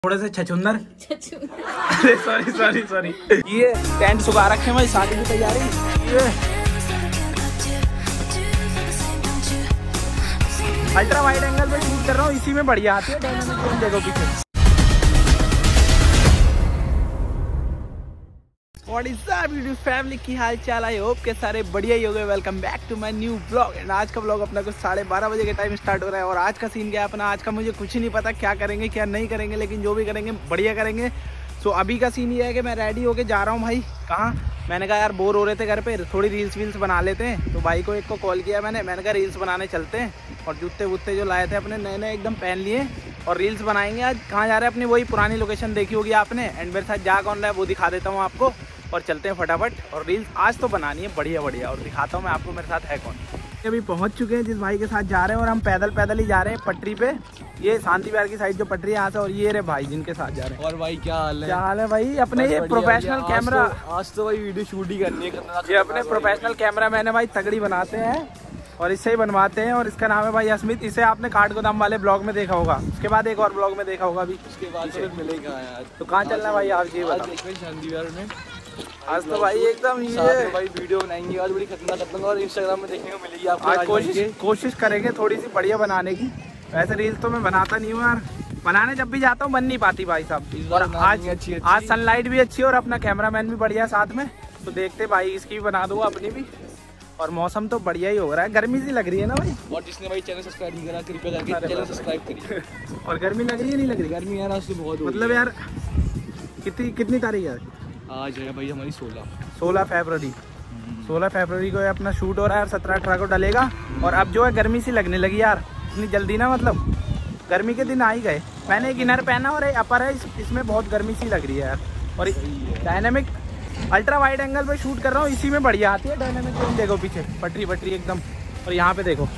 थोड़े से छछुंदर अरे सॉरी सॉरी सॉरी। ये टेंट सुखा रखे भाई, शादी की तैयारी। ये अल्ट्रा वाइड एंगल पे शूट कर रहा हूँ, इसी में बढ़िया आती है डायनामिक। देखो पीछे what is up YouTube family, की हाल चाल। आई होप के सारे बढ़िया ही हो गए। Welcome back to my new blog. And आज का ब्लॉग अपना कुछ 12:30 बजे के टाइम स्टार्ट हो रहा है। और आज का सीन क्या है अपना, आज का मुझे कुछ ही नहीं पता क्या करेंगे क्या नहीं करेंगे, लेकिन जो भी करेंगे बढ़िया करेंगे। सो अभी का सीन ये है कि मैं रेडी होके जा रहा हूँ भाई। कहाँ? मैंने कहा यार बोर हो रहे थे घर पे, थोड़ी रील्स वील्स बना लेते हैं। तो भाई को एक को कॉल किया मैंने कहा रील्स बनाने चलते हैं। और जूते वूते जो लाए थे अपने नए नए एकदम पहन लिए और रील्स बनाएंगे। आज कहाँ जा रहे हैं? अपनी वही पुरानी लोकेशन देखी होगी आपने। एंड मेरे साथ जा कौन रहा है वो दिखा देता हूँ आपको, और चलते हैं फटाफट। और रील्स आज तो बनानी है बढ़िया बढ़िया, और दिखाता हूँ मैं आपको मेरे साथ है कौन। अभी पहुँच चुके हैं जिस भाई के साथ जा रहे हैं, और हम पैदल ही जा रहे हैं पटरी पे। ये शांति विहार की साइड जो पटरी है यहाँ से, और ये रे भाई जिनके साथ जा रहे हैं। और भाई क्या हाल है? क्या हाल है भाई? अपने ये प्रोफेशनल कैमरा, आज तो भाई वीडियो शूट ही करनी है। ये अपने प्रोफेशनल कैमरा मैंने भाई तगड़ी बनाते हैं और इससे ही बनवाते हैं। और इसका नाम है भाई अस्मित। इसे आपने काठगोदाम वाले ब्लॉग में देखा होगा, उसके बाद एक और ब्लॉग में देखा होगा अभी। उसके बाद फिर मिलेगा यार। तो कहाँ चलना है भाई आप ये बताओ। शांति विहार में आज तो भाई एकदम ये भाई वीडियो बनाएंगे आज बड़ी खतरनाक, और इंस्टाग्राम में देखने को मिलेगी आपको। आज कोशिश करेंगे थोड़ी सी बढ़िया बनाने की। वैसे रील्स तो मैं बनाता नहीं हूँ यार, बनाने जब भी जाता हूँ बन नहीं पाती भाई साहब। और आज सनलाइट भी अच्छी है और अपना कैमरामैन भी बढ़िया साथ में। तो देखते भाई इसकी भी बना दूंगा अपनी भी। और मौसम तो बढ़िया ही हो रहा है, गर्मी सी लग रही है ना भाई। और जिसने भाई चैनल सब्सक्राइब नहीं करा कृपया करके चैनल सब्सक्राइब करिए। और गर्मी लग रही है नहीं लग रही? गर्मी यार आज तो बहुत, मतलब यार कितनी तारीख है आज? है भाई हमारी 16 फरवरी। 16 फरवरी को अपना शूट हो रहा है, 17-18 को डलेगा। और अब जो है गर्मी सी लगने लगी यार, इतनी जल्दी ना, मतलब गर्मी के दिन आ ही गए। मैंने एक इनर पहना और एक अपर है, इसमें बहुत गर्मी सी लग रही है यार। और डायनामिक अल्ट्रा वाइड एंगल पे शूट कर रहा हूँ, इसी में बढ़िया आती है डायनामिक। देखो पीछे पटरी एकदम। और यहाँ पे देखो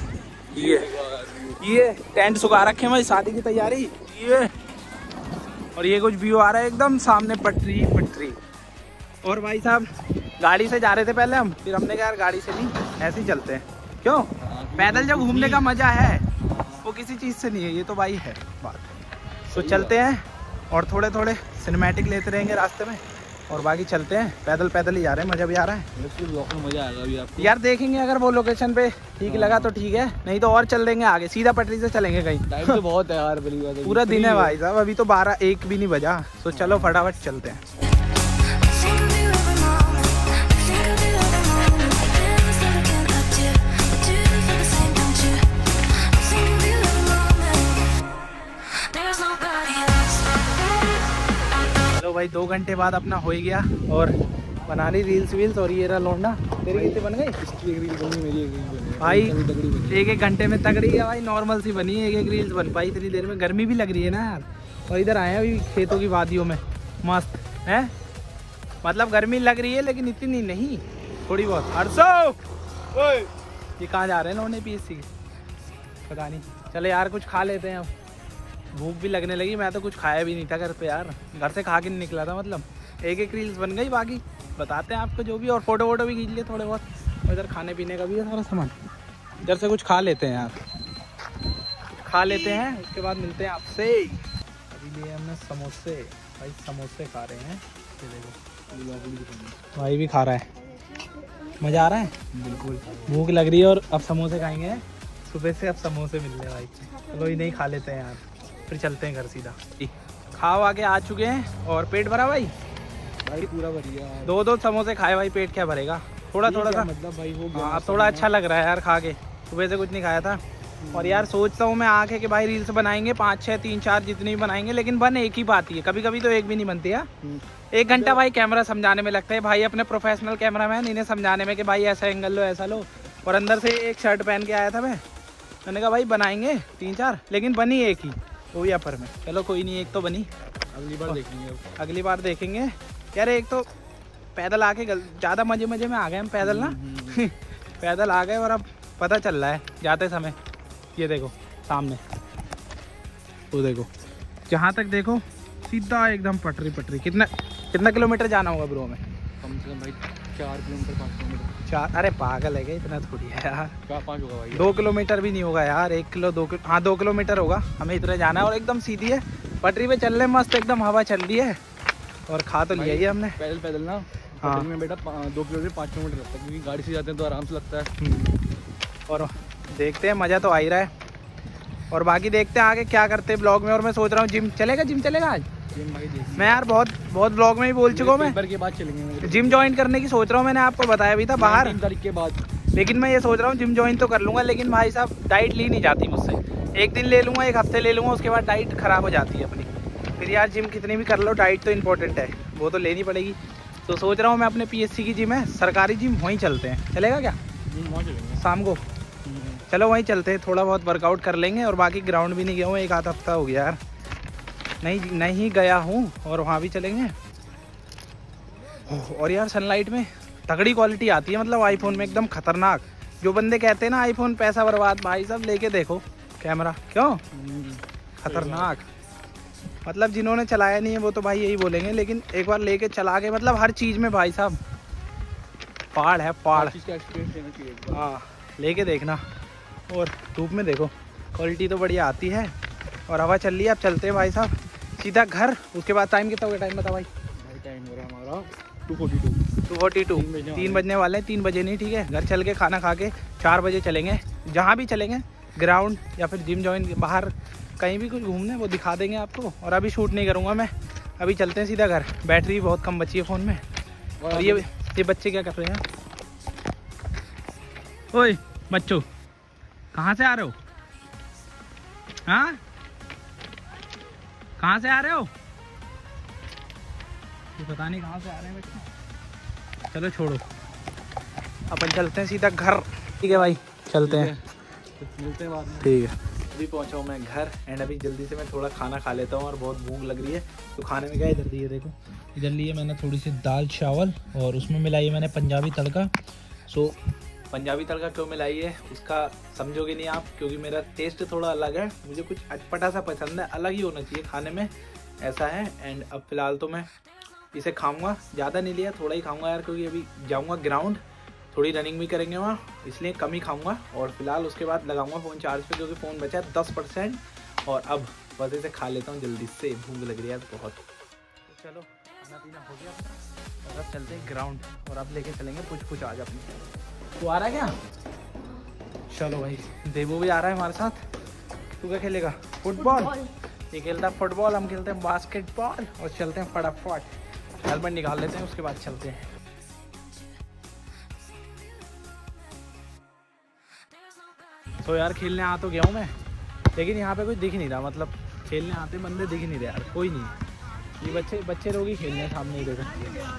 ये टेंट सुखा रखे हैं भाई, शादी की तैयारी। ये और ये कुछ व्यू आ रहा है एकदम सामने, पटरी। और भाई साहब गाड़ी से जा रहे थे पहले हम, फिर हमने कहा यार गाड़ी से नहीं, ऐसे ही चलते हैं। क्यों? पैदल जब घूमने का मजा है वो किसी चीज़ से नहीं है, ये तो भाई है बात। तो चलते हैं और थोड़े सिनेमैटिक लेते रहेंगे रास्ते में, और बाकी चलते हैं पैदल ही जा रहे हैं। मजा भी आ रहा है, मजा आएगा अभी आपको यार। देखेंगे अगर वो लोकेशन पे ठीक लगा तो ठीक है, नहीं तो और चल देंगे आगे, सीधा पटरी से चलेंगे कहीं। टाइम तो बहुत है यार, पूरा दिन है भाई साहब, अभी तो 12-1 भी नहीं बजा। तो चलो फटाफट चलते हैं। चलो भाई 2 घंटे बाद अपना हो ही गया, और बना ली रील्स वील्स। और ये रहा लौंडा। तेरी कितनी बन गई? मेरी भाई 1-1 घंटे में तगड़ी है भाई, नॉर्मल सी बनी है। 1-1 रील्स बन पाई इतनी देर में। गर्मी भी लग रही है ना यार। और इधर आए हैं अभी खेतों की वादियों में, मस्त है। मतलब गर्मी लग रही है लेकिन इतनी नहीं, थोड़ी बहुत। 800 ये कहाँ जा रहे हैं लौंडे? PSC पता नहीं। चले यार कुछ खा लेते हैं, अब भूख भी लगने लगी। मैं तो कुछ खाया भी नहीं था घर पे यार, घर से खा के नहीं निकला था। मतलब 1-1 रील्स बन गई, बाकी बताते हैं आपको जो भी। और फोटो वोटो भी खींच लिए थोड़े बहुत। और इधर खाने पीने का भी है सारा सामान। इधर से कुछ खा लेते हैं यार, खा लेते हैं, उसके बाद मिलते हैं आपसे। अभी लिए हमने समोसे, भाई समोसे खा रहे हैं। भाई भी खा रहा है, मज़ा आ रहा है बिल्कुल। भूख लग रही है और अब समोसे खाएंगे। सुबह से अब समोसे मिल रहे हैं भाई। चलो ही नहीं खा लेते हैं यार, फिर चलते हैं घर सीधा। खाओ आके आ चुके हैं और पेट भरा भाई पूरा बढ़िया। 2 समोसे खाए भाई, पेट क्या भरेगा? थोड़ा सा मतलब भाई वो हाँ, थोड़ा अच्छा लग रहा है यार खा के। सुबह से कुछ नहीं खाया था। और यार सोचता हूँ मैं आके कि भाई रील्स बनाएंगे 5-6, 3-4 जितनी भी बनाएंगे, लेकिन बन एक ही पाती है। कभी तो एक भी नहीं बनती है। 1 घंटा भाई कैमरा समझाने में लगता है भाई, अपने प्रोफेशनल कैमरामैन, इन्हें समझाने में कि भाई ऐसा एंगल लो, ऐसा लो। और अंदर से एक शर्ट पहन के आया था मैंने कहा भाई बनाएंगे 3-4, लेकिन बनी एक ही, वो भी अपर में। चलो कोई नहीं, एक तो बनी, अगली बार देखेंगे यार। एक तो पैदल आके ज़्यादा मजे में आ गए हम पैदल ना। पैदल आ गए और अब पता चल रहा है जाते समय। ये देखो सामने, वो देखो, जहाँ तक देखो सीधा एकदम पटरी। कितना किलोमीटर जाना होगा ब्रो में? कम से कम भाई 4 किलोमीटर 5 किलोमीटर। 4? अरे पागल है क्या, इतना थोड़ी है यार। 4-5 होगा भाई। 2 किलोमीटर भी नहीं होगा यार, 1 किलो 2 किलो, हाँ 2 किलोमीटर होगा। हमें इतना जाना है और एकदम सीधी है। पटरी पे चल रहे मस्त एकदम, हवा चल रही है और खा तो लिया ही हमने। पैदल पैदल ना हाँ में बेटा 2 किलोमीटर 5 किलोमीटर लगता है, क्योंकि गाड़ी से जाते हैं तो आराम से लगता है। और देखते हैं, मज़ा तो आ ही रहा है। और बाकी देखते हैं आगे क्या करते हैं ब्लॉग में। और मैं सोच रहा हूँ जिम चलेगा आज। मैं यार बहुत ब्लॉग में ही बोल चुका हूँ, मैं के बाद चलेंगे। जिम ज्वाइन करने की सोच रहा हूँ, मैंने आपको बताया भी था बाहर 3 तारीख के बाद। लेकिन मैं ये सोच रहा हूँ जिम ज्वाइन तो कर लूँगा, लेकिन भाई साहब डाइट ली नहीं जाती मुझसे। एक दिन ले लूँगा, एक हफ्ते ले लूँगा, उसके बाद डाइट ख़राब हो जाती है अपनी। फिर यार जिम कितनी भी कर लो, डाइट तो इम्पोर्टेंट है, वो तो लेनी पड़ेगी। तो सोच रहा हूँ मैं अपने PSC की जिम है, सरकारी जिम, वहीं चलते हैं। चलेगा क्या शाम को? चलो वहीं चलते हैं, थोड़ा बहुत वर्कआउट कर लेंगे। और बाकी ग्राउंड भी नहीं गया हूँ, 1 आध हफ्ता हो गया यार नहीं गया हूँ, और वहाँ भी चलेंगे। और यार सनलाइट में तगड़ी क्वालिटी आती है, मतलब आईफोन में एकदम खतरनाक। जो बंदे कहते हैं ना आईफोन पैसा बर्बाद, भाई साहब लेके देखो कैमरा, क्यों खतरनाक। मतलब जिन्होंने चलाया नहीं है वो तो भाई यही बोलेंगे, लेकिन एक बार लेके चला के मतलब हर चीज़ में भाई साहब पहाड़ है, पहाड़। हाँ लेके देखना। और धूप में देखो क्वालिटी तो बढ़िया आती है। और हवा चल रही है, अब चलते हैं भाई साहब सीधा घर। उसके बाद टाइम कितना हो गया? टाइम बता भाई। टाइम हो रहा है हमारा 2:42। 3 बजने वाले हैं। 3 बजे नहीं, ठीक है, घर चल के खाना खा के 4 बजे चलेंगे, जहाँ भी चलेंगे, ग्राउंड या फिर जिम ज्वाइन, बाहर कहीं भी कुछ घूमने, वो दिखा देंगे आपको। और अभी शूट नहीं करूँगा मैं, अभी चलते हैं सीधा घर। बैटरी बहुत कम बची है फ़ोन में। और ये बच्चे क्या कर रहे हैं? ओए बच्चों, कहाँ से आ रहे हो? हाँ कहाँ से आ रहे हो? ये पता नहीं कहाँ से आ रहे हैं बच्चे। चलो छोड़ो, अपन चलते हैं सीधा घर। ठीक है भाई, चलते हैं, मिलते हैं बाद में। ठीक है। अभी पहुंचा हूँ मैं घर, एंड अभी जल्दी से मैं थोड़ा खाना खा लेता हूँ, और बहुत भूख लग रही है। तो खाने में क्या इधर दी है, देखो इधर ली है मैंने थोड़ी सी दाल चावल, और उसमें मिलाई है मैंने पंजाबी तड़का। सो पंजाबी तड़का क्यों मिलाई है उसका समझोगे नहीं आप, क्योंकि मेरा टेस्ट थोड़ा अलग है, मुझे कुछ अटपटा सा पसंद है, अलग ही होना चाहिए खाने में, ऐसा है। एंड अब फिलहाल तो मैं इसे खाऊंगा, ज़्यादा नहीं लिया, थोड़ा ही खाऊंगा यार, क्योंकि अभी जाऊंगा ग्राउंड, थोड़ी रनिंग भी करेंगे वहाँ, इसलिए कम ही खाऊंगा। और फिलहाल उसके बाद लगाऊंगा फ़ोन चार्ज पे, क्योंकि फ़ोन बचा है 10%। और अब बस इसे खा लेता हूँ जल्दी से, भूख लग रही है बहुत। तो चलो खाना पीना हो गया, और अब चलते हैं ग्राउंड, और अब लेके चलेंगे कुछ आज अपनी। तू आ रहा है क्या? चलो भाई, देवो भी आ रहा है हमारे साथ। तू क्या खेलेगा? फुटबॉल? ये खेलता है फुटबॉल, हम खेलते हैं बास्केटबॉल। और चलते हैं फटाफट, हेलमेट निकाल लेते हैं, उसके बाद चलते हैं। तो यार खेलने आ तो गया हूँ मैं, लेकिन यहाँ पे कोई दिख नहीं रहा, मतलब खेलने आते बंदे दिख नहीं रहे यार, कोई नहीं। ये बच्चे लोग ही खेल रहे हैं सामने ही, देखो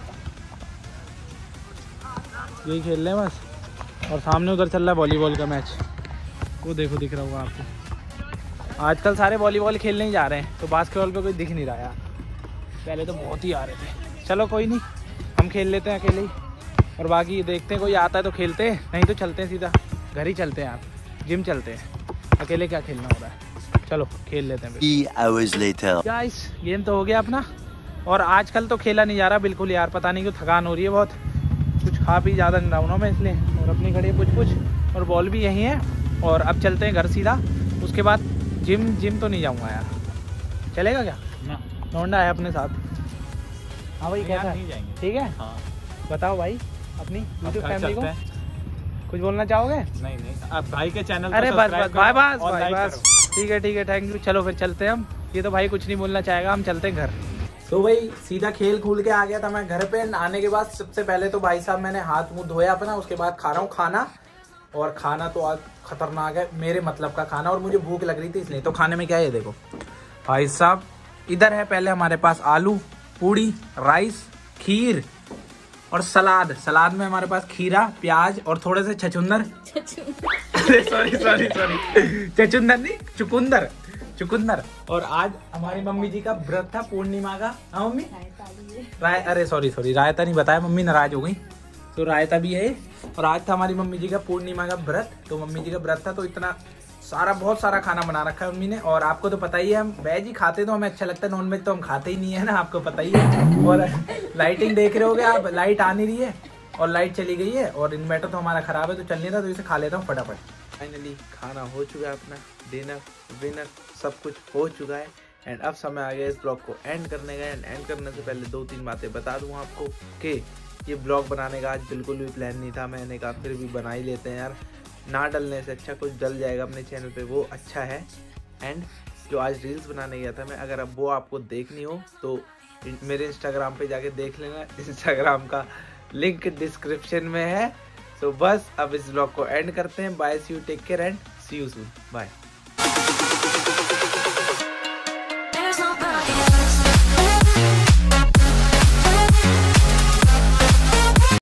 यही खेल रहे हैं बस। और सामने उधर चल रहा है वॉलीबॉल का मैच, वो देखो दिख रहा होगा आपको। आजकल सारे वॉलीबॉल खेलने ही जा रहे हैं, तो बास्केटबॉल पे कोई दिख नहीं रहा यार। पहले तो बहुत ही आ रहे थे। चलो कोई नहीं, हम खेल लेते हैं अकेले ही, और बाकी देखते हैं कोई आता है तो खेलते हैं, नहीं तो चलते हैं सीधा घर ही चलते हैं यार, जिम चलते हैं। अकेले क्या खेलना हो रहा है, चलो खेल लेते हैं। 3 hours later. गाइस गेम तो हो गया अपना, और आजकल तो खेला नहीं जा रहा बिल्कुल यार, पता नहीं क्यों थकान हो रही है बहुत, कुछ खा पी ज़्यादा नहीं रहा हूँ ना मैं इसलिए। और अपनी खड़ी है कुछ, और बॉल भी यही है। और अब चलते हैं घर सीधा, उसके बाद जिम तो नहीं जाऊँगा यार। चलेगा क्या? नोंडा है अपने साथ। हाँ भाई कैसा है? ठीक है, हाँ बताओ भाई अपनी यूट्यूब फैमिली को कुछ बोलना चाहोगे? नहीं आप भाई के चैनल अरे बस बस ठीक है थैंक यू। चलो फिर चलते हैं हम, ये तो भाई कुछ नहीं बोलना चाहेगा, हम चलते हैं घर। तो भाई सीधा खेल खूल के आ गया था मैं घर पे। आने के बाद सबसे पहले तो भाई साहब मैंने हाथ मुंह धोया अपना, उसके बाद खा रहा हूँ खाना। और खाना तो आज खतरनाक है, मेरे मतलब का खाना, और मुझे भूख लग रही थी इसलिए। तो खाने में क्या है देखो भाई साहब, इधर है पहले हमारे पास आलू पूड़ी, राइस, खीर और सलाद। सलाद में हमारे पास खीरा, प्याज और थोड़े से छचुंदर। सॉरी छचुंदर नहीं, चुकंदर। और आज हमारी मम्मी जी का व्रत था पूर्णिमा का। हाँ मम्मी, अरे सॉरी रायता नहीं बताया, मम्मी नाराज हो गई। तो रायता भी है। और आज था हमारी मम्मी जी का पूर्णिमा का व्रत, तो मम्मी जी का व्रत था, तो इतना सारा बहुत सारा खाना बना रखा है मम्मी ने। और आपको तो पता ही है, हम वेज ही खाते तो हमें अच्छा लगता है, नॉन वेज तो हम खाते ही नहीं है ना, आपको पता ही है। और लाइटिंग देख रहे होगे आप, लाइट आ नहीं रही है और लाइट चली गई है, और इन्वर्टर तो हमारा खराब है, तो चल नहीं था, तो इसे खा लेता हूँ फटाफट। फाइनली खाना हो चुका है अपना, डिनर विनर सब कुछ हो चुका है। एंड अब समय आ गया इस ब्लॉग को एंड करने का। एंड करने से पहले 2-3 बातें बता दूँ आपको कि ये ब्लॉग बनाने का आज बिल्कुल भी प्लान नहीं था। मैंने कहा फिर भी बना ही लेते हैं यार, ना डलने से अच्छा कुछ डल जाएगा अपने चैनल पे वो अच्छा है। एंड जो आज रील्स बनाने गया था मैं, अगर अब वो आपको देखनी हो तो मेरे इंस्टाग्राम पे जाके देख लेना। इंस्टाग्राम का लिंक डिस्क्रिप्शन में है। तो बस अब इस ब्लॉग को एंड करते हैं। Bye, see you, take care and see you soon. Bye. There's nobody else.